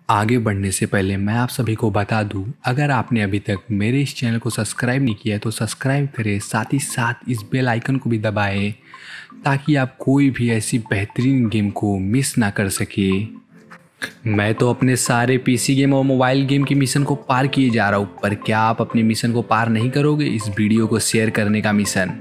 आगे बढ़ने से पहले मैं आप सभी को बता दूं, अगर आपने अभी तक मेरे इस चैनल को सब्सक्राइब नहीं किया है तो सब्सक्राइब करें, साथ ही साथ इस बेल आइकन को भी दबाएं ताकि आप कोई भी ऐसी बेहतरीन गेम को मिस ना कर सके। मैं तो अपने सारे पीसी गेम और मोबाइल गेम की मिशन को पार किए जा रहा हूँ, पर क्या आप अपने मिशन को पार नहीं करोगे इस वीडियो को शेयर करने का मिशन?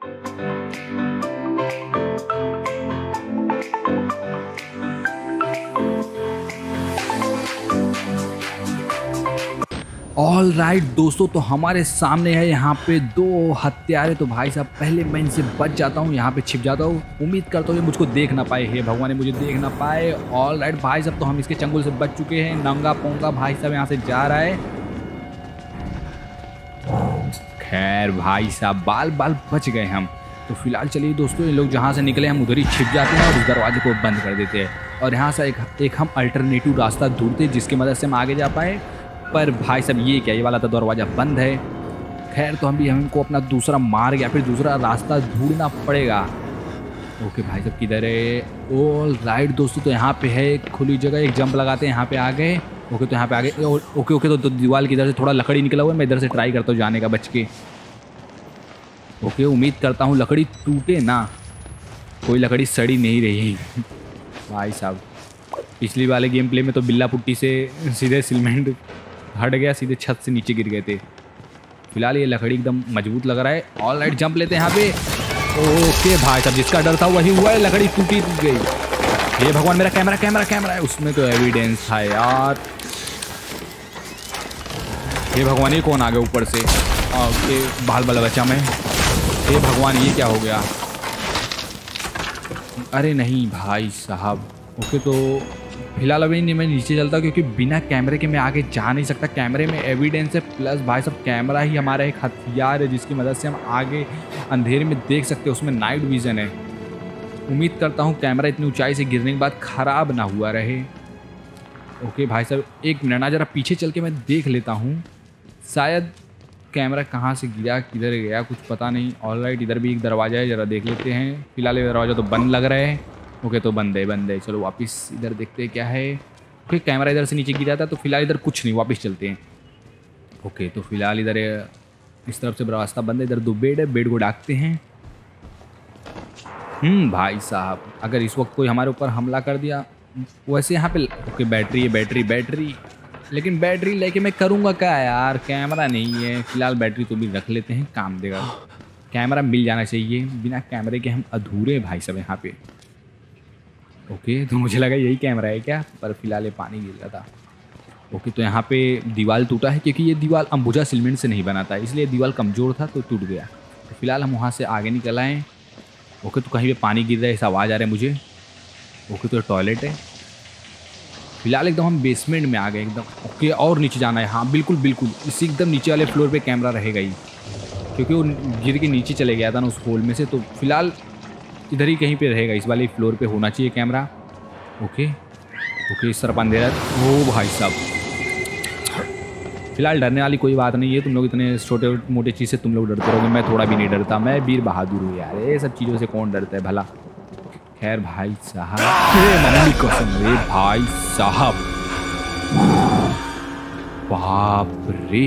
ऑल राइट दोस्तों, तो हमारे सामने है यहाँ पे दो हत्यारे। तो भाई साहब पहले मैं इनसे बच जाता हूँ, यहाँ पे छिप जाता हूँ। उम्मीद करता हूँ ये मुझको देख ना पाए, हे भगवान मुझे देख ना पाए। ऑल राइट भाई साहब, तो हम इसके चंगुल से बच चुके हैं। नंगा पोंगा भाई साहब यहाँ से जा रहा है। खैर भाई साहब बाल बाल बच गए हम। तो फिलहाल चलिए दोस्तों, ये लोग जहाँ से निकले हम उधर ही छिप जाते हैं और उस दरवाजे को बंद कर देते हैं। और यहाँ से एक हम अल्टरनेटिव रास्ता ढूंढते हैं जिसकी मदद से हम आगे जा पाए। पर भाई साहब ये क्या, ये वाला तो दरवाज़ा बंद है। खैर तो हमको अपना दूसरा मार्ग या फिर दूसरा रास्ता ढूंढना पड़ेगा। ओके भाई साहब किधर है? ऑल राइट दोस्तों, तो यहाँ पे है खुली जगह, एक जंप लगाते हैं, यहाँ पे आ गए। ओके तो यहाँ पे आ गए। ओके ओके, तो दीवार की इधर से थोड़ा लकड़ी निकला हुआ है, मैं इधर से ट्राई करता हूँ जाने का बच के। ओके उम्मीद करता हूँ लकड़ी टूटे ना, कोई लकड़ी सड़ी नहीं रही भाई साहब। पिछली वाले गेम प्ले में तो बिल्ला पुट्टी से सीधे सीमेंट हट गया, सीधे छत से नीचे गिर गए थे। फिलहाल ये लकड़ी एकदम मजबूत लग रहा है। ऑल राइट जंप लेते हैं यहाँ पे। ओके भाई साहब जिसका डर था वही हुआ है, लकड़ी टूटी गई। ये भगवान मेरा कैमरा कैमरा कैमरा है, उसमें तो एविडेंस था यार। ये भगवान ये कौन आ गया ऊपर से? ओके बाल बाल बचा मैं। ये भगवान ये क्या हो गया? अरे नहीं भाई साहब। ओके तो फिलहाल अभी नहीं मैं नीचे चलता, क्योंकि बिना कैमरे के मैं आगे जा नहीं सकता। कैमरे में एविडेंस है, प्लस भाई साहब कैमरा ही हमारा एक हथियार है जिसकी मदद से हम आगे अंधेरे में देख सकते हैं। उसमें नाइट विजन है। उम्मीद करता हूँ कैमरा इतनी ऊंचाई से गिरने के बाद ख़राब ना हुआ रहे। ओके भाई साहब एक मिनट ना, ज़रा पीछे चल के मैं देख लेता हूँ शायद कैमरा कहाँ से गिरा, किधर गया, कुछ पता नहीं। ऑल राइट इधर भी एक दरवाज़ा है, ज़रा देख लेते हैं। फिलहाल ये दरवाज़ा तो बंद लग रहा है। ओके तो बंद है। चलो वापस इधर देखते हैं क्या है। ओके कैमरा इधर से नीचे गिरा था, तो फिलहाल इधर कुछ नहीं, वापस चलते हैं। ओके तो फिलहाल इधर इस तरफ से रास्ता बंद है। इधर दो बेड है, बेड को डाकते हैं। भाई साहब अगर इस वक्त कोई हमारे ऊपर हमला कर दिया, वैसे यहाँ पे ओके बैटरी है, बैटरी लेकिन बैटरी लेके मैं करूँगा क्या यार, कैमरा नहीं है। फिलहाल बैटरी तो भी रख लेते हैं, काम देगा। कैमरा मिल जाना चाहिए, बिना कैमरे के हम अधूरे हैं भाई साहब यहाँ पे। ओके तो मुझे लगा यही कैमरा है क्या, पर फिलहाल ये पानी गिर रहा था। ओके तो यहाँ पे दीवार टूटा है, क्योंकि ये दीवार अंबुजा सीमेंट से नहीं बना था, इसलिए दीवार कमज़ोर था तो टूट गया। तो फिलहाल हम वहाँ से आगे निकल आए। ओके तो कहीं पे पानी गिर रहा है, ऐसा आवाज़ आ रहा है मुझे। ओके तो टॉयलेट है। फिलहाल एकदम हम बेसमेंट में आ गए एकदम। ओके और नीचे जाना है, हाँ बिल्कुल इसी एकदम नीचे वाले फ्लोर पर कैमरा रहेगा ही, क्योंकि वो गिर के नीचे चले गया था ना उस होल में से। तो फिलहाल इधर ही कहीं पे रहेगा, इस वाले फ्लोर पे होना चाहिए कैमरा। ओके इस तरफ अंधेरा। ओ भाई साहब फिलहाल डरने वाली कोई बात नहीं है, तुम लोग इतने छोटे मोटे चीज़ से तुम लोग डरते रहोगे, मैं थोड़ा भी नहीं डरता। मैं वीर बहादुर हूँ यार, ये सब चीज़ों से कौन डरता है भला। खैर भाई साहब मम्मी कसम रे भाई साहब, बाप रे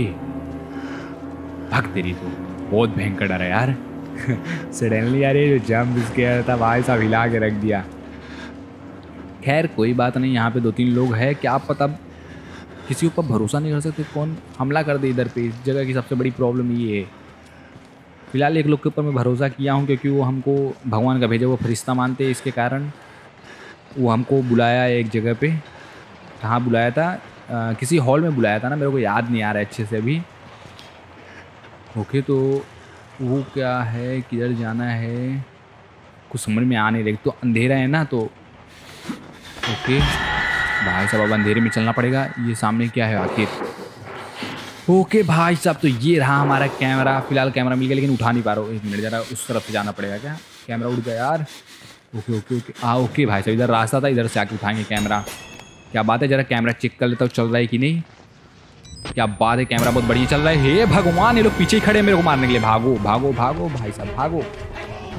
भग तेरी, तो बहुत भयंकर डर है यार सडनली यार ये जो जंप स्केयर था भाई साहब हिला के रख दिया। खैर कोई बात नहीं, यहाँ पे दो तीन लोग हैं, क्या पता किसी ऊपर भरोसा नहीं कर सकते, कौन हमला कर दे इधर पे। इस जगह की सबसे बड़ी प्रॉब्लम ये है। फिलहाल एक लोग के ऊपर मैं भरोसा किया हूँ, क्योंकि वो हमको भगवान का भेजा हुआ फरिश्ता मानते हैं, इसके कारण वो हमको बुलाया एक जगह पे। कहाँ बुलाया था? किसी हॉल में बुलाया था ना, मेरे को याद नहीं आ रहा है अच्छे से अभी। ओके तो वो क्या है, किधर जाना है, कुछ समझ में आ नहीं रही। तो अंधेरा है ना, तो ओके भाई साहब अब अंधेरे में चलना पड़ेगा। ये सामने क्या है आखिर? ओके भाई साहब तो ये रहा हमारा कैमरा। फिलहाल कैमरा मिल गया, लेकिन उठा नहीं पा रहा हूँ। एक मिनट जरा उस तरफ से जाना पड़ेगा क्या, कैमरा उड़ गया यार। ओके ओके भाई साहब इधर रास्ता था, इधर से आके उठाएंगे कैमरा। क्या बात है, जरा कैमरा चेक कर लेता हूँ चल रहा है कि नहीं। क्या बात है, कैमरा बहुत बढ़िया चल रहा है। हे भगवान ये लोग पीछे ही खड़े हैं मेरे को मारने के लिए। भागो भाई साहब भागो।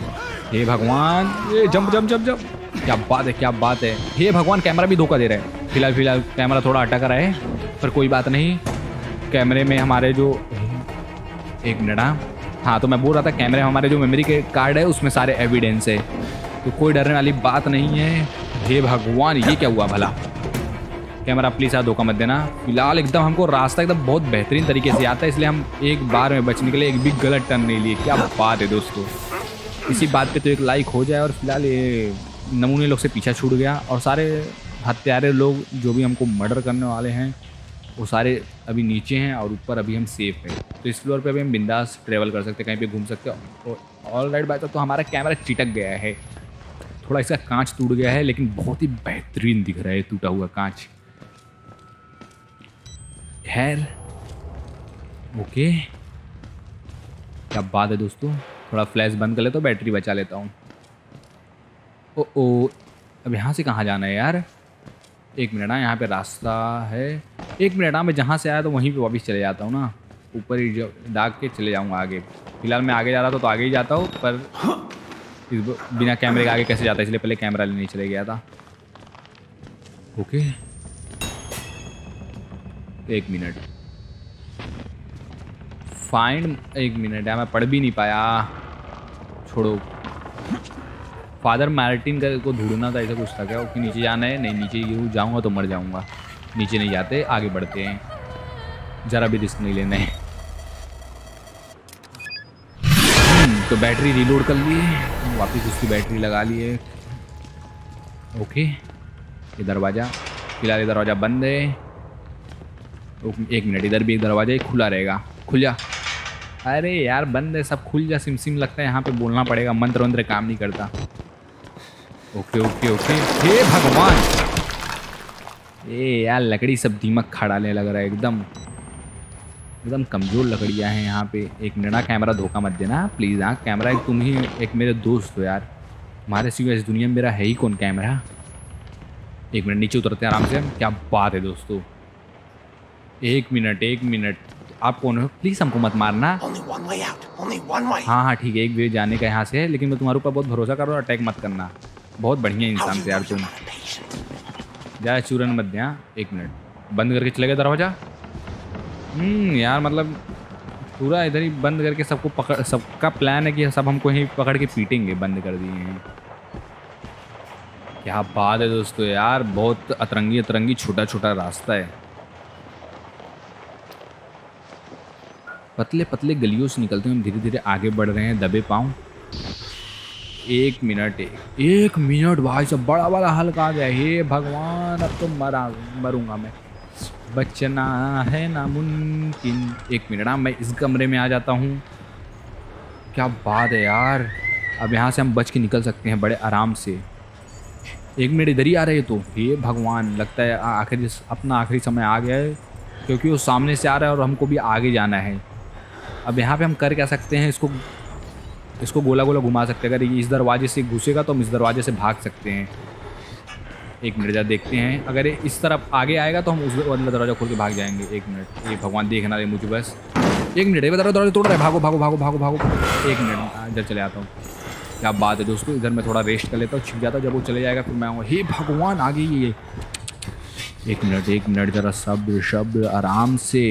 हे भगवान ये जंप। क्या बात है, हे भगवान कैमरा भी धोखा दे रहा है। फिलहाल कैमरा थोड़ा अटक रहा है, पर कोई बात नहीं। कैमरे में हमारे जो, एक मिनट, हाँ तो मैं बोल रहा था कैमरे में हमारे जो मेमोरी के कार्ड है उसमें सारे एविडेंस है, तो कोई डरने वाली बात नहीं है। हे भगवान, ये क्या हुआ भला? कैमरा प्लीज़ यार धोखा मत देना। फिलहाल एकदम हमको रास्ता एकदम बहुत बेहतरीन तरीके से आता है, इसलिए हम एक बार में बचने के लिए एक भी गलत टर्न नहीं लिए। क्या बात है दोस्तों, इसी बात पे तो एक लाइक हो जाए। और फिलहाल ये नमूने लोग से पीछा छूट गया, और सारे हत्यारे लोग जो भी हमको मर्डर करने वाले हैं वो सारे अभी नीचे हैं, और ऊपर अभी हम सेफ हैं। तो इस फ्लोर पे अभी हम बिंदास ट्रेवल कर सकते हैं, कहीं पे घूम सकते हैं। ऑल राइट बात है, तो हमारा कैमरा चिटक गया है, थोड़ा इसका कांच टूट गया है, लेकिन बहुत ही बेहतरीन दिख रहा है टूटा हुआ कांच। खैर ओके, क्या बात है दोस्तों। थोड़ा फ्लैश बंद कर लेता हूँ, बैटरी बचा लेता हूँ। ओ अब यहाँ से कहाँ जाना है यार? एक मिनट, यहाँ पे रास्ता है। एक मिनट, मैं जहाँ से आया तो वहीं पे वापस चले जाता हूँ ना, ऊपर ही दाग के चले जाऊँगा आगे। फिलहाल मैं आगे जा रहा था तो आगे ही जाता हूँ, पर बिना कैमरे के आगे कैसे जाता है, इसलिए पहले कैमरा लेने चले गया था। ओके, एक मिनट, फाइंड, एक मिनट यार मैं पढ़ भी नहीं पाया, छोड़ो। फादर मार्टिन को ढूंढना था, ऐसा कुछ था क्या? ओके, नीचे जाना है। नहीं, नीचे यूँ जाऊँगा तो मर जाऊँगा, नीचे नहीं जाते, आगे बढ़ते हैं, ज़रा भी रिस्क नहीं लेना है। तो बैटरी रिलोड कर लिए, वापस उसकी बैटरी लगा लिए। ओके, ये दरवाज़ा, फिलहाल ये दरवाज़ा बंद है। एक मिनट, इधर भी एक दरवाज़ा खुला रहेगा, खुल जा। अरे यार बंद है सब, खुल जा। सिम लगता है यहाँ पे बोलना पड़ेगा, मंत्र वंत्र काम नहीं करता। ओके ओके ओके, हे भगवान, ए यार लकड़ी सब दीमक खा डालने लग रहा है, एकदम कमज़ोर लकड़ियाँ हैं यहाँ पे। एक मिनट, कैमरा धोखा मत देना प्लीज़। हाँ कैमरा एक तुम ही एक मेरे दोस्त हो यार, तुम्हारे सिवा इस दुनिया में मेरा है ही कौन कैमरा। एक मिनट, नीचे उतरते हैं आराम से। क्या बात है दोस्तों, एक मिनट, आप कौन हो? प्लीज़ हमको मत मारना। हाँ ठीक है, एक वे जाने का यहाँ से है, लेकिन मैं तुम्हारे ऊपर बहुत भरोसा कर रहा हूँ, अटैक मत करना। बहुत बढ़िया इंसान थे यार तुम, ज़्यादा चूरन मत दिया। एक मिनट, बंद करके चले गए दरवाज़ा। यार मतलब पूरा इधर ही बंद करके सबको पकड़, सबका प्लान है कि सब हमको ही पकड़ के पीटेंगे, बंद कर दिए हैं। क्या बात है दोस्तों यार, बहुत अतरंगी छोटा छोटा रास्ता है, पतले पतले गलियों से निकलते हैं हम, धीरे धीरे आगे बढ़ रहे हैं दबे पाँव। एक मिनट भाई सब, बड़ा वाला हल्का आ गया। हे भगवान, अब तो मरूंगा मैं, बचना है नामुमकिन। एक मिनट, मैं इस कमरे में आ जाता हूँ। क्या बात है यार, अब यहाँ से हम बच के निकल सकते हैं बड़े आराम से। एक मिनट, इधर ही आ रहे तो, हे भगवान, लगता है आखिर अपना आखिरी समय आ गया है, क्योंकि वो सामने से आ रहा है और हमको भी आगे जाना है। अब यहाँ पे हम कर क्या सकते हैं, इसको गोला गोला घुमा सकते हैं। अगर इस दरवाजे से घुसेगा तो हम इस दरवाजे से भाग सकते हैं। एक मिनट जरा देखते हैं, अगर इस तरफ आगे आएगा तो हम उस वाला दरवाजा खोल के भाग जाएंगे। एक मिनट, ये भगवान देखना रहे मुझे बस। एक मिनट, दरवाजा तोड़ रहा है, भागो भागो भागो भागो भागो। एक मिनट, इधर चले आता हूँ। क्या बात है दोस्तों, इधर मैं थोड़ा रेस्ट कर लेता हूँ, छिप जाता हूँ, जब वो चले जाएगा फिर मैं आऊँगा। हे भगवान, आ गई ये। एक मिनट जरा सब्र आराम से।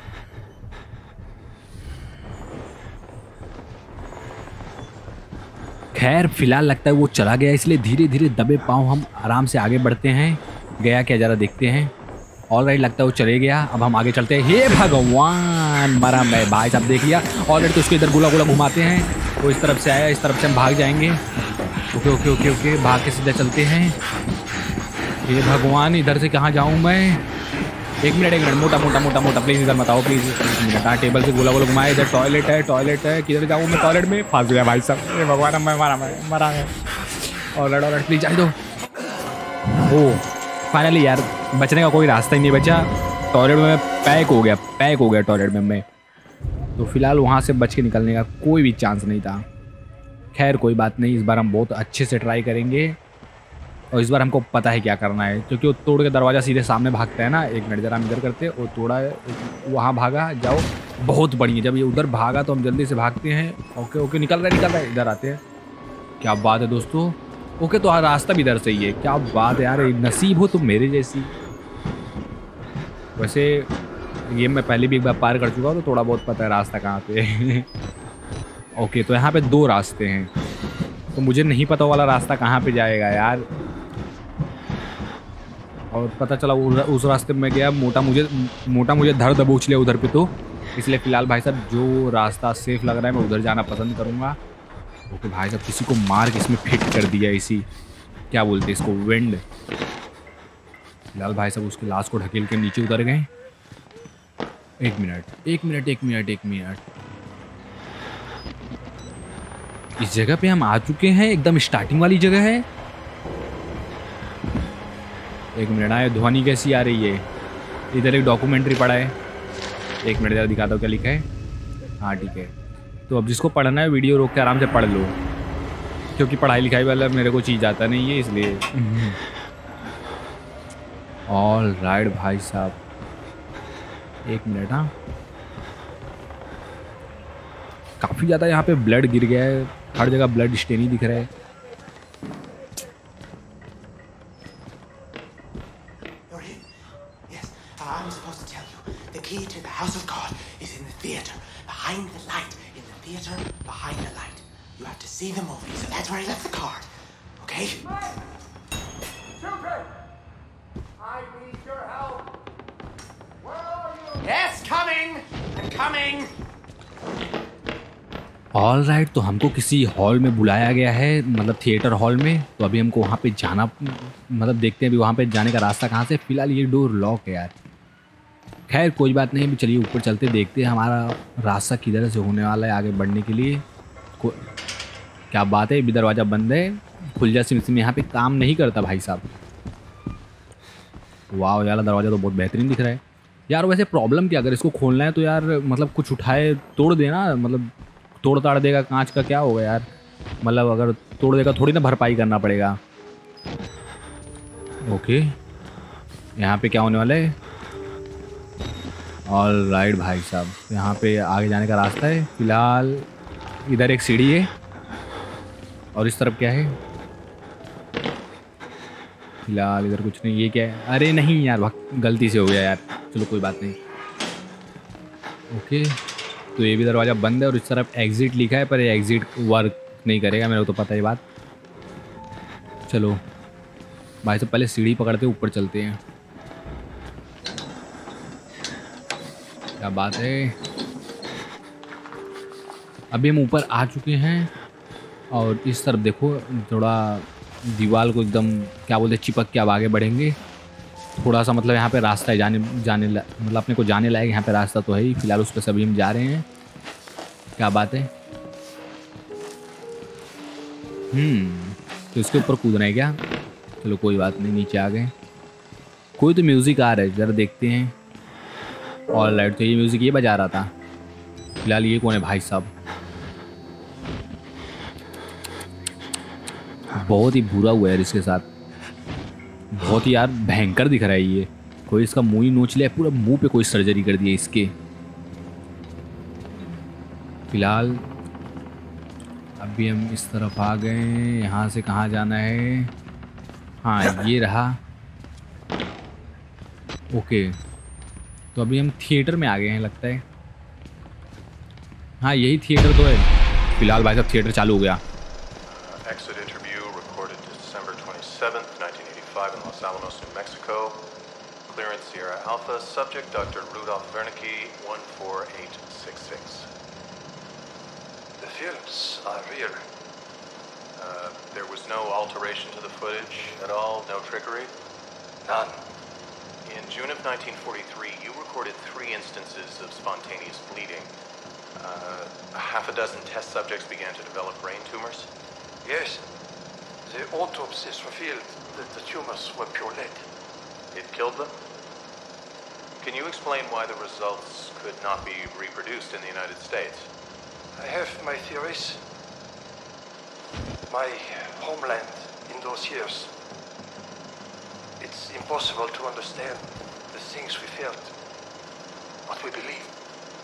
खैर फिलहाल लगता है वो चला गया, इसलिए धीरे धीरे दबे पाँव हम आराम से आगे बढ़ते हैं। गया क्या जरा देखते हैं। ऑलराइट, लगता है वो चले गया, अब हम आगे चलते हैं। हे भगवान, मरा मैं भाई साहब, देख लिया ऑलरेडी। तो उसको इधर गोला गोला घुमाते हैं, वो इस तरफ से आया, इस तरफ से हम भाग जाएंगे। ओके ओके ओके ओके, भाग के सीधा चलते हैं। हे भगवान, इधर से कहाँ जाऊँ मैं? एक मिनट, मोटा प्लीज़ इधर मत आओ प्लीज़। एक मिनट, टेबल से गोला गोला घुमाए। इधर टॉयलेट है, किधर जाऊँ मैं? टॉयलेट में फंस गया भाई साहब। हे भगवान, मैं मरा है। ऑलराइट प्लीज़ जाए दो। ओह फाइनली यार, बचने का कोई रास्ता ही नहीं बचा। टॉयलेट में पैक हो गया टॉयलेट में मैं। तो फिलहाल वहाँ से बच के निकलने का कोई भी चांस नहीं था। खैर कोई बात नहीं, इस बार हम बहुत अच्छे से ट्राई करेंगे, और इस बार हमको पता है क्या करना है, क्योंकि वो तोड़ के दरवाज़ा सीधे सामने भागता है ना। एक मिनट जरा हम इधर करते, वो तोड़ा है, वहाँ भागा, जाओ, बहुत बढ़िया। जब ये उधर भागा तो हम जल्दी से भागते हैं। ओके निकल रहा है, इधर आते हैं। क्या बात है दोस्तों, ओके तो रास्ता भी इधर से ही है। क्या बात है यार, नसीब हो तुम मेरे जैसी। वैसे ये मैं पहले भी एक बार पार कर चुका हूँ तो थोड़ा बहुत पता है रास्ता कहाँ पे। ओके, तो यहाँ पे 2 रास्ते हैं, तो मुझे नहीं पता वाला रास्ता कहाँ पे जाएगा यार। और पता चला उस रास्ते में गया, मोटा मुझे धर दबोच लिया उधर पे, तो इसलिए फ़िलहाल भाई साहब जो रास्ता सेफ लग रहा है मैं उधर जाना पसंद करूँगा। ओके भाई साहब, किसी को मार के इसमें फिट कर दिया, इसी क्या बोलते हैं इसको, विंड। फिलहाल भाई साहब उसकी लाश को ढकेल के नीचे उतर गए। एक मिनट, इस जगह पे हम आ चुके हैं, एकदम स्टार्टिंग वाली जगह है। एक मिनट, आए ध्वनि कैसी आ रही है? इधर एक डॉक्यूमेंट्री पड़ा है, एक मिनट जरा दिखाता हूँ क्या लिखा है। हाँ ठीक है, तो अब जिसको पढ़ना है वीडियो रोक के आराम से पढ़ लो, क्योंकि पढ़ाई लिखाई वाला मेरे को चीज़ आता नहीं है इसलिए। ऑल राइट भाई साहब, एक मिनट। हाँ, काफ़ी ज़्यादा यहाँ पे ब्लड गिर गया है, हर जगह ब्लड स्टेन ही दिख रहा है। ऑल राइट, तो हमको किसी हॉल में बुलाया गया है, मतलब थिएटर हॉल में। तो अभी हमको वहाँ पे जाना, मतलब देखते हैं अभी वहाँ पे जाने का रास्ता कहाँ से। फिलहाल ये डोर लॉक है यार, खैर कोई बात नहीं, अभी चलिए ऊपर चलते, देखते हैं हमारा रास्ता किधर से होने वाला है आगे बढ़ने के लिए। क्या बात है, अभी दरवाज़ा बंद है, खुल जा सिम। यहाँ पे काम नहीं करता भाई साहब। वाह यार, दरवाज़ा तो बहुत बेहतरीन दिख रहा है यार। वैसे प्रॉब्लम क्या, अगर इसको खोलना है तो यार मतलब कुछ उठाए तोड़ देना, मतलब तोड़ ताड़ देगा कांच का, क्या होगा यार, मतलब अगर तोड़ देगा थोड़ी ना भरपाई करना पड़ेगा। ओके, यहाँ पे क्या होने वाला है? ऑल राइट भाई साहब, यहाँ पे आगे जाने का रास्ता है। फिलहाल इधर एक सीढ़ी है, और इस तरफ क्या है? फिलहाल इधर कुछ नहीं। ये क्या है? अरे नहीं यार, गलती से हो गया यार, चलो कोई बात नहीं। ओके, तो ये भी दरवाज़ा बंद है, और इस तरफ एग्ज़िट लिखा है, पर ये एग्ज़िट वर्क नहीं करेगा, मेरे को तो पता है बात। चलो भाई साहब, पहले सीढ़ी पकड़ते ऊपर चलते हैं। क्या बात है, अभी हम ऊपर आ चुके हैं, और इस तरफ देखो, थोड़ा दीवार को एकदम क्या बोलते चिपक के अब आगे बढ़ेंगे थोड़ा सा। मतलब यहाँ पे रास्ता है मतलब अपने को जाने लायक यहाँ पे रास्ता तो है ही। फिलहाल उस पर सभी हम जा रहे हैं। क्या बात है, तो इसके ऊपर कूदना है क्या? चलो कोई बात नहीं, नीचे आ गए। कोई तो म्यूज़िक आ रहा है, ज़रा देखते हैं। ऑल राइट, तो ये म्यूज़िक ये बजा रहा था। फिलहाल ये कौन है भाई साहब? बहुत ही बुरा हुआ है इसके साथ, बहुत ही यार भयंकर दिख रहा है ये। कोई इसका मुंह ही नोच लिया, पूरा मुंह पे कोई सर्जरी कर दी है इसके। फिलहाल अभी हम इस तरफ आ गए, यहाँ से कहाँ जाना है? हाँ ये रहा। ओके, तो अभी हम थिएटर में आ गए हैं लगता है। हाँ यही थिएटर तो है। फिलहाल भाई साहब थिएटर चालू हो गया। Exit interview recorded December 27th, 1985 in Los Alamos, New Mexico. Clearance Sierra Alpha. Subject Dr. Rudolf Wernicke, 14866. The films are real. There was no alteration to the footage at all, no trickery? None. In June of 1943, you recorded 3 instances of spontaneous bleeding. Half a dozen test subjects began to develop brain tumors? Yes. The autopsies revealed that the tumors were pure lead. It killed them? Can you explain why the results could not be reproduced in the United States? I have my theories. My homeland in those years. It's impossible to understand the things we felt, what we believed.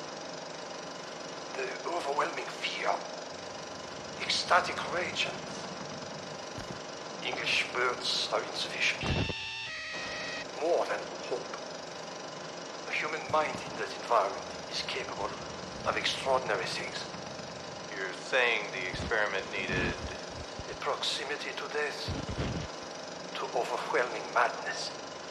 The overwhelming fear, ecstatic rage, and English words are insufficient. More than hope. human mind in that environment is capable of extraordinary things. You're saying the experiment needed... A proximity to death, to overwhelming madness.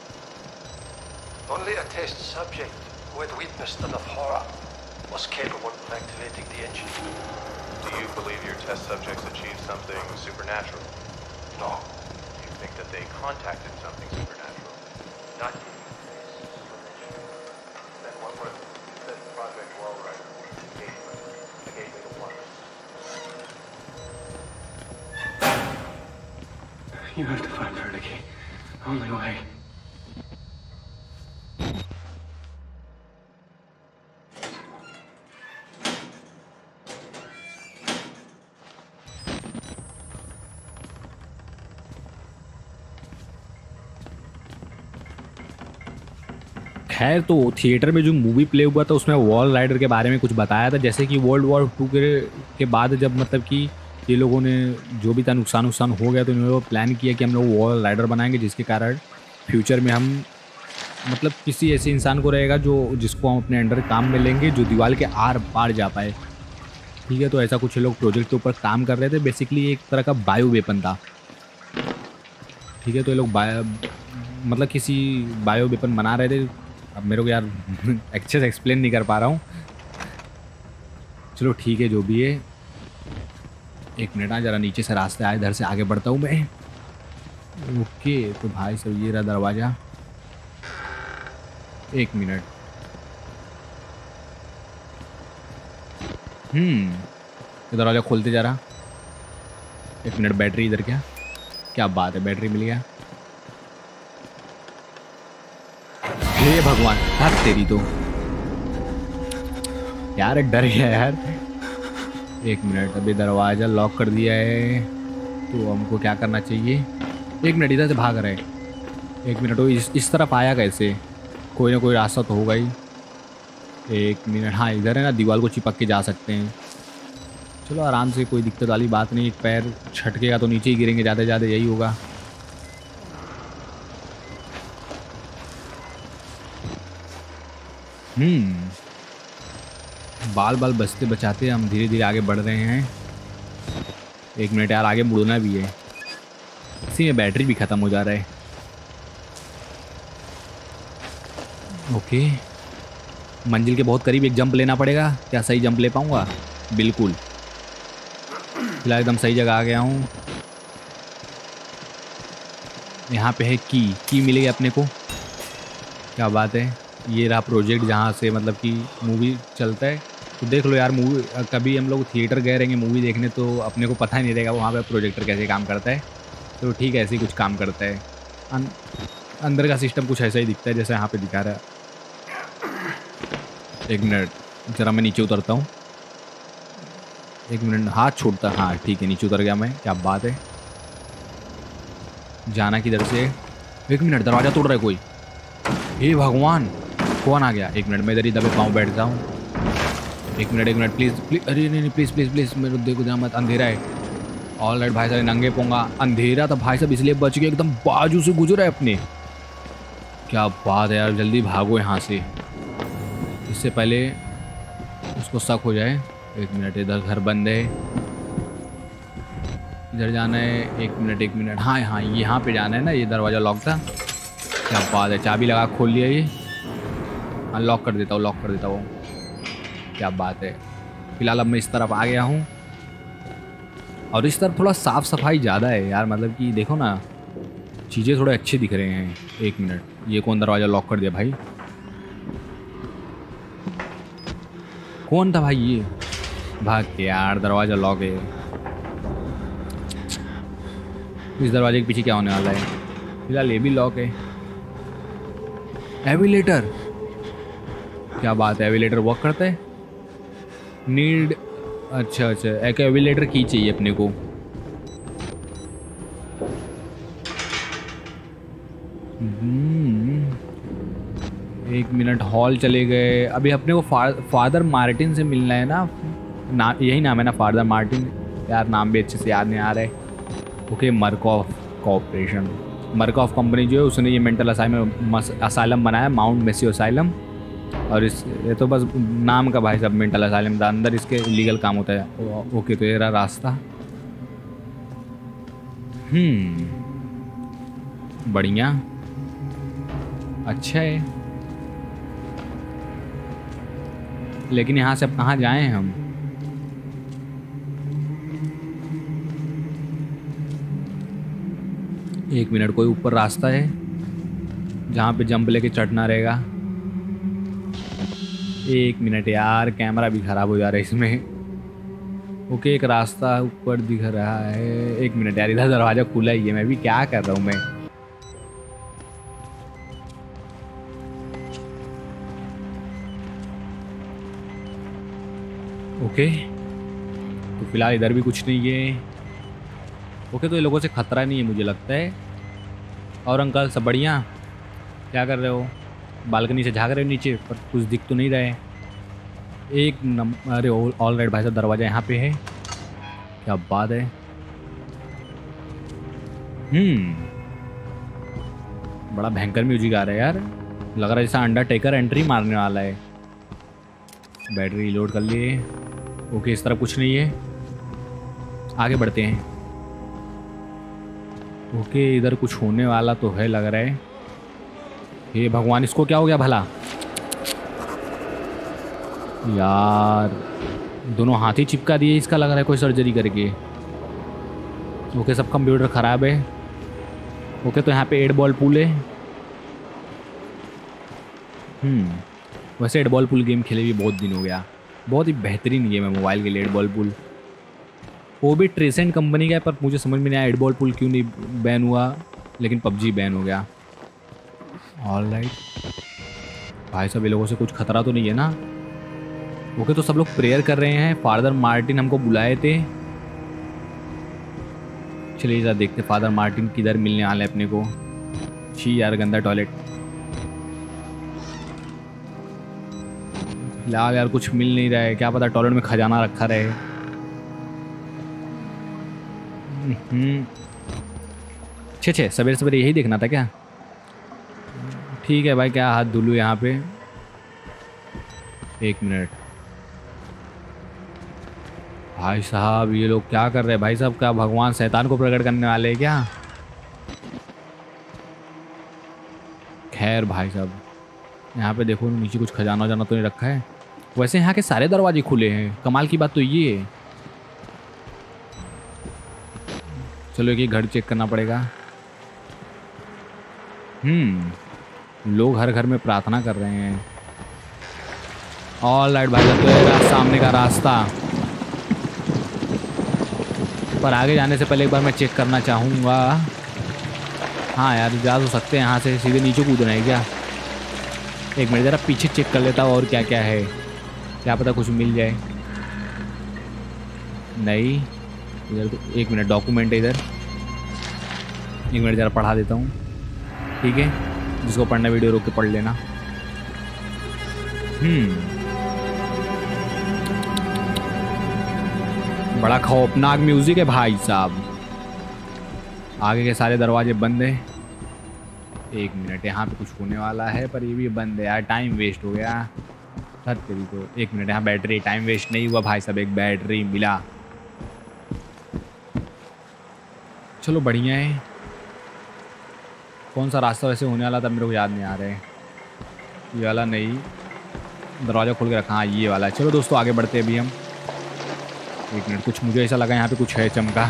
Only a test subject who had witnessed enough horror was capable of activating the engine. Do you believe your test subjects achieved something supernatural? No, You think that they contacted something supernatural? not even. Then what was the Project Walrider? The gateway to one. You have to find Vertigo. Only way. खैर, तो theatre में जो movie play हुआ था उसमें wall rider के बारे में कुछ बताया था, जैसे कि वर्ल्ड वॉर 2 के बाद जब मतलब कि ये लोगों ने जो भी था नुकसान हो गया, तो इन्होंने प्लान किया कि हम लोग वॉल राइडर बनाएंगे, जिसके कारण फ्यूचर में हम मतलब किसी ऐसे इंसान को रहेगा जिसको हम अपने अंडर काम में लेंगे, जो दीवार के आर पार जा पाए। ठीक है, तो ऐसा कुछ लोग प्रोजेक्ट के ऊपर काम कर रहे थे। बेसिकली एक तरह का बायो वेपन था। ठीक है, तो ये लोग मतलब किसी बायो वेपन बना रहे थे। अब मेरे को यार अच्छे से एक्सप्लेन नहीं कर पा रहा हूँ। चलो ठीक है, जो भी है। एक मिनट, ज़रा नीचे से रास्ते आए, इधर से आगे बढ़ता हूँ मैं। ओके, तो भाई सब ये रहा दरवाज़ा। एक मिनट। ये दरवाज़ा खोलते जा रहा। एक मिनट, बैटरी इधर क्या बात है, बैटरी मिल गया। हे भगवान, हाथ तेरी तो यार, डर गया यार। एक मिनट, अभी दरवाज़ा लॉक कर दिया है, तो हमको क्या करना चाहिए? एक मिनट, इधर से भाग रहे। एक मिनट, वो इस तरफ आया कैसे? कोई ना कोई रास्ता तो होगा ही। एक मिनट, हाँ इधर है ना, दीवार को चिपक के जा सकते हैं। चलो आराम से, कोई दिक्कत वाली बात नहीं। एक पैर छटकेगा तो नीचे ही गिरेंगे, ज़्यादा से ज़्यादा यही होगा। बाल बचते बचाते हम धीरे धीरे आगे बढ़ रहे हैं। एक मिनट यार, आगे मुड़ना भी है। इसी में बैटरी भी ख़त्म हो जा रहा है। ओके, मंजिल के बहुत करीब एक जंप लेना पड़ेगा। क्या सही जंप ले पाऊँगा? बिल्कुल, फिलहाल एकदम सही जगह आ गया हूँ। यहाँ पे है की मिलेगी अपने को। क्या बात है, ये रहा प्रोजेक्ट जहाँ से मतलब कि मूवी चलता है। तो देख लो यार, मूवी कभी हम लोग थिएटर गए रहेंगे मूवी देखने, तो अपने को पता ही नहीं रहेगा वहाँ पे प्रोजेक्टर कैसे काम करता है। तो ठीक है, ऐसे ही कुछ काम करता है। अंदर का सिस्टम कुछ ऐसा ही दिखता है जैसे यहाँ पे दिखा रहा है। एक मिनट, ज़रा मैं नीचे उतरता हूँ। एक मिनट, हाथ छोड़ता। हाँ ठीक है, नीचे उतर गया मैं। क्या बात है, जाना किधर से? एक मिनट, दरवाज़ा तोड़ रहा है कोई। हे भगवान, कौन आ गया? एक मिनट, मैं इधर ही दबे पाँव बैठता हूँ। एक मिनट प्लीज़। अरे नहीं, प्लीज़ मेरे देखो जहाँ मत, अंधेरा है। ऑल राइट भाई साहब, नंगे पोंगा अंधेरा था भाई साहब, इसलिए बच गए। एकदम बाजू से गुजरा है अपने। क्या बात है यार, जल्दी भागो यहाँ से, इससे पहले उसको शक हो जाए। एक मिनट, इधर घर बंद है, इधर जाना है। एक मिनट, हाँ यहाँ पे जाना है ना। ये दरवाज़ा लॉक था। क्या बात है, चाबी लगा खोल लिया ये। हाँ, लॉक कर देता हूँ। क्या बात है। फिलहाल अब मैं इस तरफ आ गया हूँ, और इस तरफ थोड़ा साफ़ सफाई ज़्यादा है यार। मतलब कि देखो ना, चीज़ें थोड़े अच्छे दिख रहे हैं। एक मिनट, ये कौन दरवाज़ा लॉक कर दिया भाई? कौन था भाई ये? भाग के यार, दरवाज़ा लॉक है। इस दरवाजे के पीछे क्या होने वाला है? फिलहाल ये भी लॉक है। एविलेटर, क्या बात है, एविलेटर वर्क करता है। नीड, अच्छा, एक एविलेटर की चाहिए अपने को। एक मिनट, हॉल चले गए। अभी अपने को फादर मार्टिन से मिलना है ना, यही नाम है ना, फादर मार्टिन। यार नाम भी अच्छे से याद नहीं आ रहा है। Okay, Murkoff corporation, Murkoff company जो है, उसने ये मेंटल असाइलम बनाया, माउंट मेसी असाइलम। और इस ये तो बस नाम का भाई साहब मेंटल असाइलम था, अंदर इसके इलीगल काम होता है। ओके तो ये रहा रास्ता। बढ़िया, अच्छा है। लेकिन यहाँ से अब कहाँ जाएं हम? एक मिनट, कोई ऊपर रास्ता है जहाँ पे जंप लेके चढ़ना रहेगा? एक मिनट यार, कैमरा भी ख़राब हो जा रहा है इसमें। ओके एक रास्ता ऊपर दिख रहा है। एक मिनट यार, इधर दरवाज़ा खुला ही है, मैं भी क्या कर रहा हूँ मैं। ओके तो फिलहाल इधर भी कुछ नहीं है। ओके तो ये लोगों से खतरा नहीं है मुझे लगता है। और अंकल सब बढ़िया? क्या कर रहे हो? बालकनी से झाँक रहे हो नीचे, पर कुछ दिख तो नहीं रहे। अरे ऑल राइट भाई साहब, दरवाज़ा यहाँ पे है। क्या बात है। बड़ा भयंकर म्यूजिक आ रहा है यार, लग रहा है जैसा अंडरटेकर एंट्री मारने वाला है। बैटरी रिलोड कर लिए। ओके इस तरफ कुछ नहीं है, आगे बढ़ते हैं। ओके इधर कुछ होने वाला तो है लग रहा है। हे भगवान, इसको क्या हो गया भला? यार दोनों हाथ ही चिपका दिए इसका, लग रहा है कोई सर्जरी करके। ओके सब कंप्यूटर ख़राब है। ओके तो यहाँ पे 8 बॉल पूल है। वैसे 8 बॉल पूल गेम खेले भी बहुत दिन हो गया, बहुत ही बेहतरीन गेम है मोबाइल के लिए 8 बॉल पूल। वो भी ट्रेसेंट कंपनी का है, पर मुझे समझ में नहीं आया 8 बॉल पूल क्यों नहीं बैन हुआ, लेकिन पबजी बैन हो गया। ऑल राइट भाई साहब, ये लोगों से कुछ खतरा तो नहीं है ना? ओके तो सब लोग प्रेयर कर रहे हैं। फादर मार्टिन हमको बुलाए थे। चलिए जरा देखते फादर मार्टिन किधर मिलने वाले अपने को। छी यार गंदा टॉयलेट। फिलहाल यार कुछ मिल नहीं रहा है, क्या पता टॉयलेट में खजाना रखा रहे। छे सवेरे सवेरे यही देखना था क्या? ठीक है भाई, क्या हाथ धुलूँ यहाँ पे? एक मिनट भाई साहब, ये लोग क्या कर रहे हैं भाई साहब? क्या भगवान शैतान को प्रकट करने वाले हैं क्या? खैर भाई साहब, यहाँ पे देखो नीचे कुछ खजाना वजाना तो नहीं रखा है। वैसे यहाँ के सारे दरवाजे खुले हैं, कमाल की बात तो ये है। चलो एक घर चेक करना पड़ेगा। लोग हर घर में प्रार्थना कर रहे हैं। ऑल राइट भाई साहब, तो ये सामने का रास्ता, पर आगे जाने से पहले एक बार मैं चेक करना चाहूँगा। हाँ यार जा तो सकते हैं, यहाँ से सीधे नीचे कूदना है क्या? एक मिनट ज़रा पीछे चेक कर लेता हूँ और क्या क्या है, क्या पता कुछ मिल जाए। नहीं इधर तो, एक मिनट डॉक्यूमेंट है इधर, एक मिनट ज़रा पढ़ा देता हूँ। ठीक है, जिसको पढ़ना वीडियो रोक के पढ़ लेना। बड़ा खौफनाक म्यूजिक है भाई साहब। आगे के सारे दरवाजे बंद हैं। एक मिनट, यहाँ पे कुछ होने वाला है पर ये भी बंद है यार, टाइम वेस्ट हो गया। सर तेरी तो, एक मिनट, यहाँ बैटरी, टाइम वेस्ट नहीं हुआ भाई साहब, एक बैटरी मिला। चलो बढ़िया है। कौन सा रास्ता वैसे होने वाला था मेरे को याद नहीं आ रहा है। ये वाला नहीं, दरवाज़ा खोल के रखा, हाँ ये वाला। चलो दोस्तों आगे बढ़ते हैं अभी हम। एक मिनट, कुछ मुझे ऐसा लगा यहाँ पे कुछ है चमका।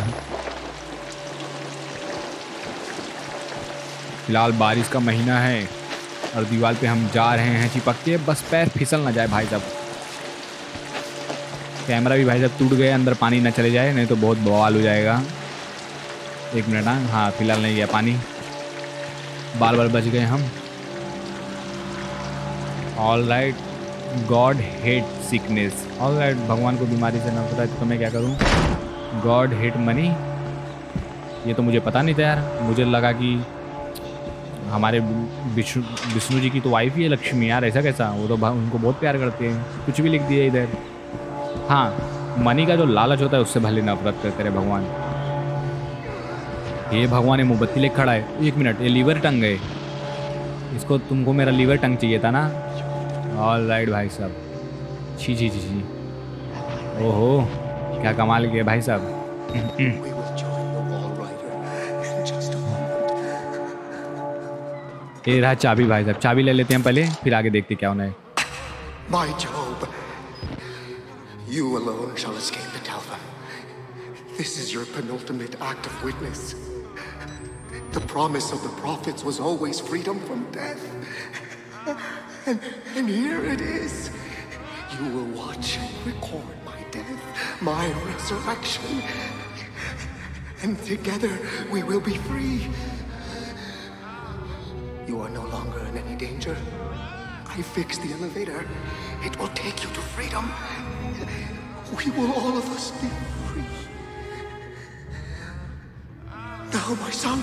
फिलहाल बारिश का महीना है और दीवार पे हम जा रहे हैं चिपक के, बस पैर फिसल ना जाए भाई साहब। कैमरा भी भाई साहब टूट गया, अंदर पानी ना चले जाए, नहीं तो बहुत बवाल हो जाएगा। एक मिनट, हाँ फिलहाल नहीं गया पानी, बाल बाल बच गए हम। All right, god hate sickness. All right, भगवान को बीमारी से नफरत है तो मैं क्या करूं? गॉड हेट मनी, ये तो मुझे पता नहीं था यार। मुझे लगा कि हमारे विष्णु जी की तो वाइफ ही है लक्ष्मी यार, ऐसा कैसा? वो तो उनको बहुत प्यार करते हैं, कुछ भी लिख दिया इधर। हाँ, मनी का जो लालच होता है उससे भले नफरत करते रहे भगवान। ये भगवान ये मोमबत्ती लेके खड़ा है। एक मिनट, ये लीवर टंग है, इसको, तुमको मेरा लीवर टंग चाहिए था ना? ऑल राइट भाई साहब। छी छी छी छी, ओहो क्या कमाल किया भाई साहब। We will join the Wall Rider in just a moment. ये रहा चाबी भाई साहब, चाबी ले लेते हैं पहले, फिर आगे देखते क्या होना है। My Job, you alone shall escape the Talva. This is your penultimate act of witness. The promise of the prophets was always freedom from death. And here it is. You will watch and record my death, my resurrection. And together we will be free. You are no longer in any danger. I fixed the elevator. It will take you to freedom. We will all of us be free. Now, my son.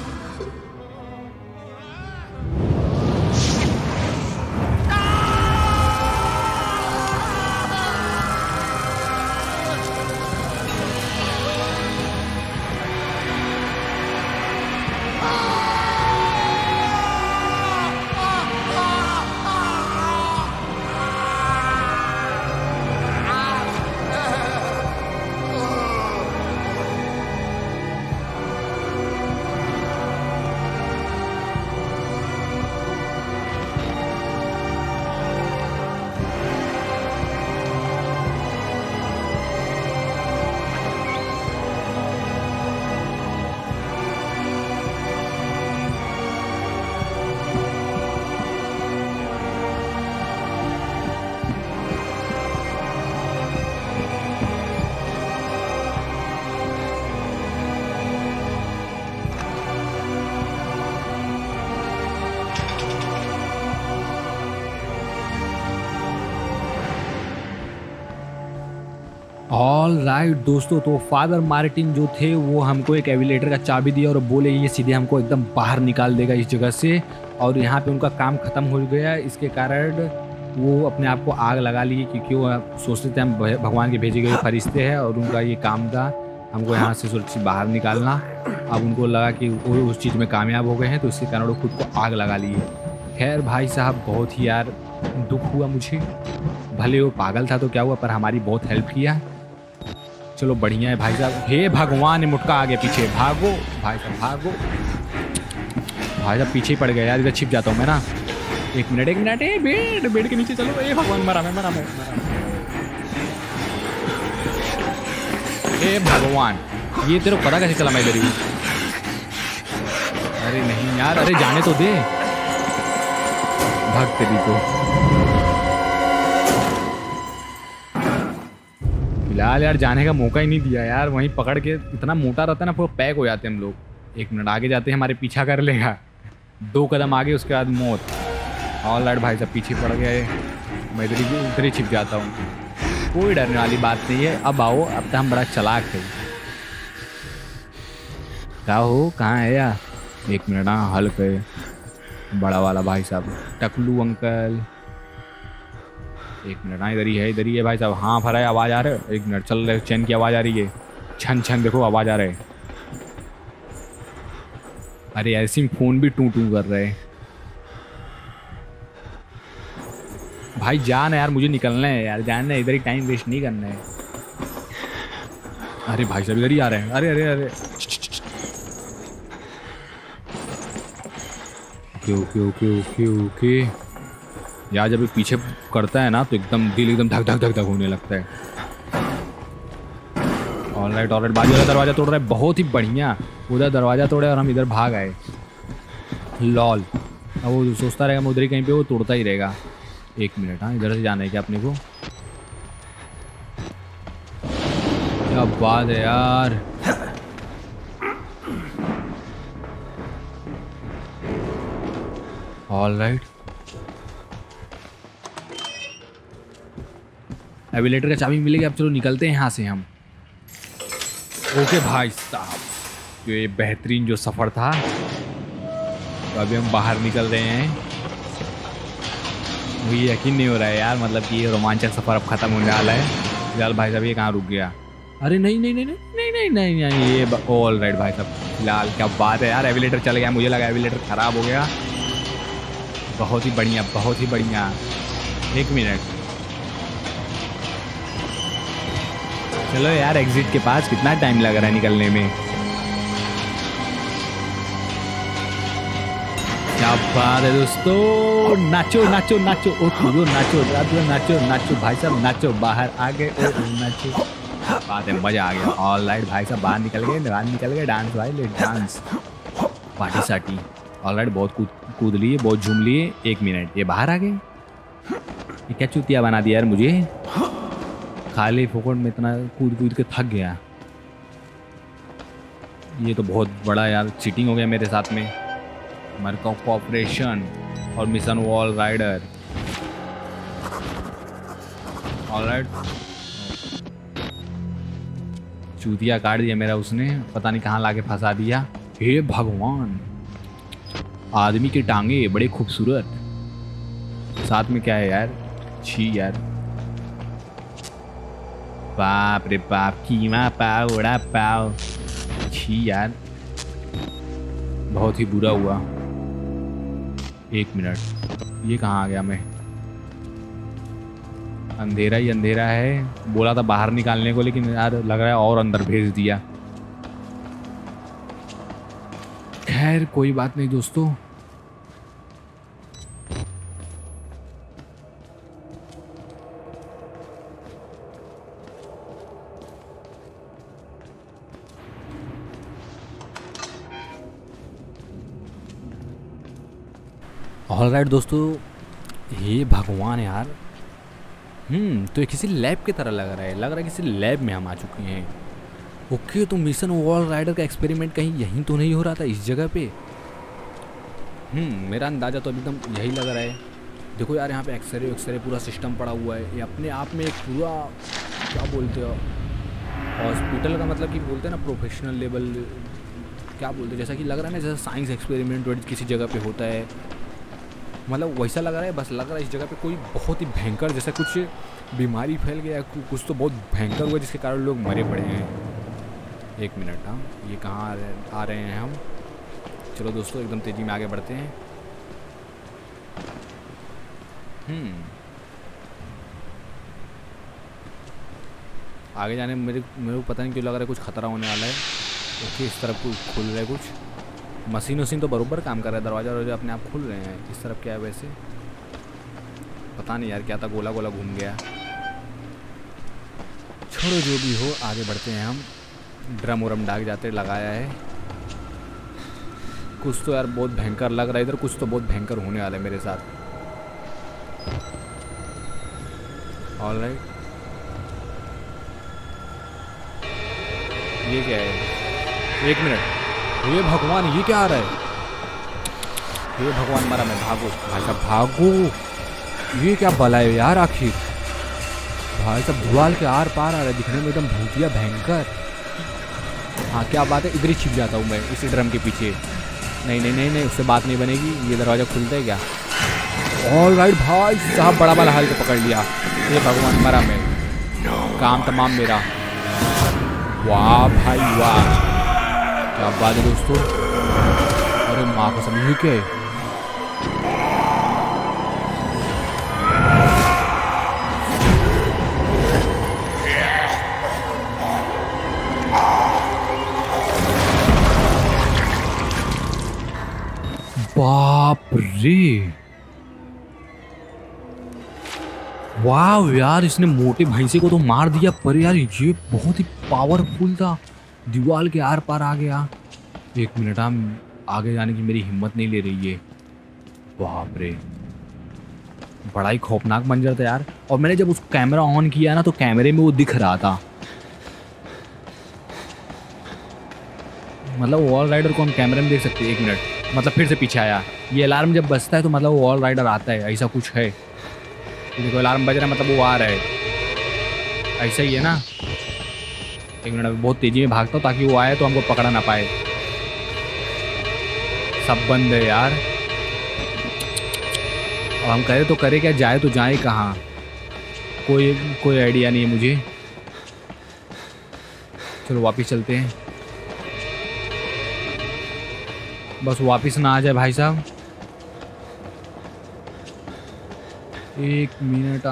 All right दोस्तों, तो father Martin जो थे वो हमको एक एविलेटर का चाबी दिया और बोले ये सीधे हमको एकदम बाहर निकाल देगा इस जगह से। और यहाँ पे उनका काम ख़त्म हो गया, इसके कारण वो अपने आप को आग लगा लिए, क्योंकि वो सोचते थे हम भगवान के भेजे गए फरिश्ते हैं और उनका ये काम था हमको यहाँ से सुरक्षित बाहर निकालना। अब उनको लगा कि वो उस चीज़ में कामयाब हो गए हैं, तो इसके कारण वो खुद को आग लगा लिए। खैर भाई साहब, बहुत ही यार दुख हुआ मुझे, भले वो पागल था तो क्या हुआ, पर हमारी बहुत हेल्प किया। चलो बढ़िया है भाई साहब। हे भगवान, मुटका आगे पीछे, भागो भाई साहब भागो। भाई साहब पीछे ही पड़ गया यार, इधर छिप जाता हूँ मैं ना। एक मिनट बेड के नीचे चलो। ए भगवान, मरा मैं। हे भगवान, ये तेरे को पता कैसे चला मैं इधर ही? अरे नहीं यार, अरे जाने तो दे, भाग तेरी को। फिलहाल यार जाने का मौका ही नहीं दिया यार, वहीं पकड़ के, इतना मोटा रहता है ना, पूरा पैक हो जाते हैं हम लोग। एक मिनट आगे जाते हैं, हमारे पीछा कर लेगा, 2 कदम आगे उसके बाद मौत। ऑल राइट भाई साहब, पीछे पड़ गया है, मैं इधर ही छिप जाता हूँ, कोई डरने वाली बात नहीं है। अब आओ, अब तो हम बड़ा चालाक है। क्या हो, कहाँ है यार? एक मिनट, हाँ हल्क है बड़ा वाला भाई साहब, टकलू अंकल। एक मिनट, हाँ इधर ही है भाई साहब। हाँ फरा है, आवाज़ आ रहा है? एक मिनट, चल रहे, चैन की आवाज़ आ रही है, छन छन देखो आवाज़ आ रहा है। अरे ऐसे ही फ़ोन भी टू टू कर रहे हैं। भाई जान है यार, मुझे निकलना है यार, जाना है, इधर ही टाइम वेस्ट नहीं करना है। अरे भाई साहब इधर ही आ रहे हैं। अरे ओके यार, जब ये पीछे करता है ना तो एकदम दिल एकदम धक धक धक धक होने लगता है। ऑल राइट बाजू वाला दरवाज़ा तोड़ रहा है, बहुत ही बढ़िया। उधर दरवाज़ा तोड़े और हम इधर भाग आए, लॉल। अब वो सोचता रहेगा मैं उधर ही कहीं पे, वो तोड़ता ही रहेगा। एक मिनट, हाँ इधर से जाना है क्या अपने को? क्या बात है यार। ऑल राइट, एविलेटर का चाबी मिलेगी। अब चलो निकलते हैं यहाँ से हम। ओके भाई साहब, ये बेहतरीन जो सफ़र था, तो अभी हम बाहर निकल रहे हैं। मुझे यकीन नहीं हो रहा है यार, मतलब कि ये रोमांचक सफ़र अब ख़त्म होने वाला है। फिलहाल भाई साहब ये कहाँ रुक गया? अरे नहीं, ये ऑल राइट भाई साहब। फिलहाल क्या बात है यार, एविलेटर चल गया, मुझे लगा एविलेटर ख़राब हो गया। बहुत ही बढ़िया। 1 मिनट। चलो यार एग्जिट के पास कितना टाइम लग रहा है निकलने में। क्या बात है दोस्तों, नाचो नाचो नाचो, ओ कूदो नाचो नाचो नाचो भाई साहब, नाचो बाहर आ गए, ओ नाचो। बात है, मजा आ गया। ऑल राइट भाई साहब, बाहर निकल गए, डांस भाई, ले डांस पार्टी साटी। ऑल राइट, बहुत कूद लिए, बहुत झूम लिए। 1 मिनट, ये बाहर आ गए। ये क्या चूतिया बना दिया यार मुझे, खाली फोकट में इतना कूद के थक गया। ये तो बहुत बड़ा यार चीटिंग हो गया मेरे साथ में। मरकॉ कॉर्पोरेशन और मिशन वॉल राइडर। ऑलराइट, चूतिया काट दिया मेरा उसने, पता नहीं कहाँ लाके फंसा दिया। हे भगवान, आदमी की टांगे बड़े खूबसूरत, साथ में क्या है यार, छी यार, बाप रे बाप, कीमा पाव, वड़ा पाव, छी यार, बहुत ही बुरा हुआ। 1 मिनट, ये कहाँ आ गया मैं? अंधेरा ही अंधेरा है। बोला था बाहर निकालने को, लेकिन यार लग रहा है और अंदर भेज दिया। खैर कोई बात नहीं दोस्तों। ऑलराइट दोस्तों, ये भगवान यार, तो ये किसी लैब की तरह लग रहा है किसी लैब में हम आ चुके हैं। ओके, तो मिशन वॉल राइडर का एक्सपेरिमेंट कहीं यहीं तो नहीं हो रहा था इस जगह पे? मेरा अंदाज़ा तो एकदम यही लग रहा है। देखो यार, यहाँ पे एक्सरे पूरा सिस्टम पड़ा हुआ है। ये अपने आप में एक पूरा, क्या बोलते हो, हॉस्पिटल का मतलब कि बोलते हैं ना, प्रोफेशनल लेवल, क्या बोलते हैं, जैसा कि लग रहा है ना जैसा साइंस एक्सपेरिमेंट किसी जगह पे होता है, मतलब वैसा लग रहा है। बस लग रहा है इस जगह पे कोई बहुत ही भयंकर जैसा कुछ बीमारी फैल गया, कुछ तो बहुत भयंकर हुआ जिसके कारण लोग मरे पड़े हैं। 1 मिनट, हाँ, ये कहाँ आ रहे हैं हम? चलो दोस्तों, एकदम तेज़ी में आगे बढ़ते हैं। आगे जाने में मेरे को पता नहीं क्यों लग रहा है कुछ खतरा होने वाला है। ओके, इस तरफ कुछ खुल रहा है, कुछ मशीन तो बरोबर काम कर रहा है, दरवाजा अपने आप खुल रहे हैं। इस तरफ क्या है वैसे, पता नहीं यार क्या था, गोला घूम गया। छोड़ो, जो भी हो, आगे बढ़ते हैं हम। ड्रम उरम डाक जाते लगाया है। कुछ तो यार बहुत भयंकर लग रहा है इधर, कुछ तो बहुत भयंकर होने वाला है मेरे साथ। ऑलराइट, ये क्या है? 1 मिनट, ये भगवान, ये क्या आ रहा है? ये भगवान, मारा मैं, भागो भाई साहब भागो। ये क्या बला है यार आखिर? भाई साहब दीवार के आर पार आ रहा है, दिखने में एकदम भूतिया भयंकर। हाँ क्या बात है, इधर ही छिप जाता हूँ मैं इसी ड्रम के पीछे। नहीं, उससे बात नहीं बनेगी। ये दरवाज़ा खुलता है क्या? ऑलराइट भाई साहब, बड़ा वाला हाल के पकड़ लिया। ये भगवान, मरा मैं, काम तमाम मेरा। वाह भाई वाह, क्या बात है दोस्तों। अरे माँ को समझिए क्या है? बाप रे, वाह यार, इसने मोटे भैंसे को तो मार दिया, पर यार ये बहुत ही पावरफुल था। दीवार के आर पार आ गया। 1 मिनट, हम आगे जाने की मेरी हिम्मत नहीं ले रही है। बाप रे, बड़ा ही खौफनाक मंजर था यार। और मैंने जब उस कैमरा ऑन किया ना, तो कैमरे में वो दिख रहा था। मतलब वॉल राइडर को हम कैमरे में देख सकते हैं। 1 मिनट, मतलब फिर से पीछे आया। ये अलार्म जब बजता है तो मतलब वॉल राइडर आता है, ऐसा कुछ है। देखो अलार्म बज रहा है, मतलब वो आ रहा है, ऐसा ही है ना। 1 मिनट, बहुत तेज़ी में भागता हूँ ताकि वो आए तो हमको पकड़ा ना पाए। सब बंद है यार। अब हम करे तो करे क्या, जाए तो जाए कहाँ, कोई आइडिया नहीं है मुझे। चलो वापस चलते हैं, बस वापस ना आ जाए भाई साहब। एक मिनट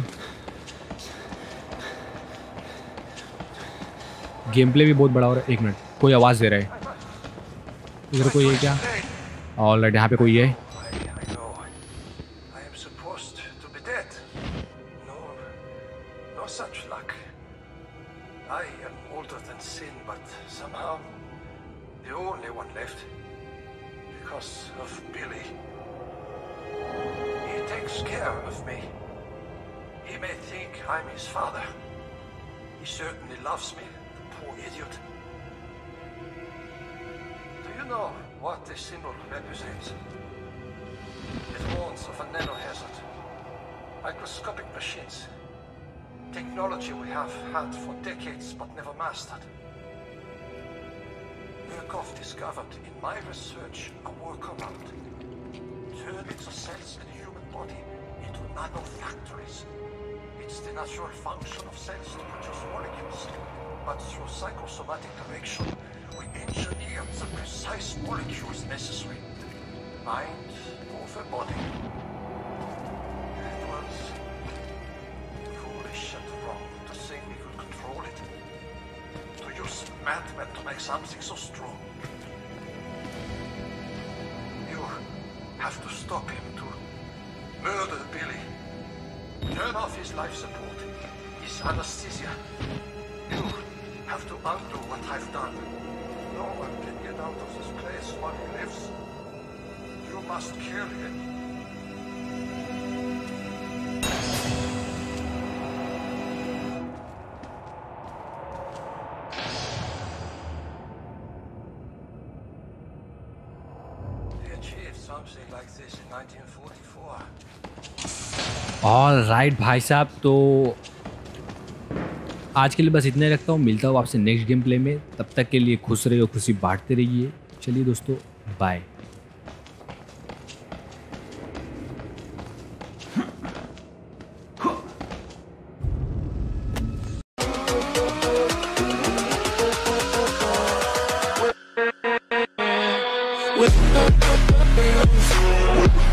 गेम प्ले भी बहुत बड़ा हो रहा है। एक मिनट, कोई आवाज़ दे रहा है इधर, कोई है क्या? ऑलराइट, यहाँ पे कोई है। I know. I am supposed to be dead. No, no such luck. I am older than sin, but somehow the only one left. Because of Billy. He takes care of me. He may think I'm his father. He certainly loves me, the poor idiot. Do you know what this symbol represents? It warns of a nanohazard. Microscopic machines. Technology we have had for decades but never mastered. Murkoff discovered in my research a workaround. Turning the cells in the human body into nanofactories. It's the natural function of cells to produce molecules. But through psychosomatic direction, we engineered the precise molecules necessary. Mind over body. It was foolish and wrong to think we could control it. To use madmen to make something so strong. You have to stop him, to murder Billy. Turn off his life support, his anesthesia. You have to undo what I've done. No one can get out of this place while he lives. You must kill him. They achieved something like this in 1944. All right भाई साहब, तो आज के लिए बस इतने रखता हूँ। मिलता हूँ आपसे नेक्स्ट गेम प्ले में। तब तक के लिए खुश रहिए, खुशी बांटते रहिए। चलिए दोस्तों, बाय। With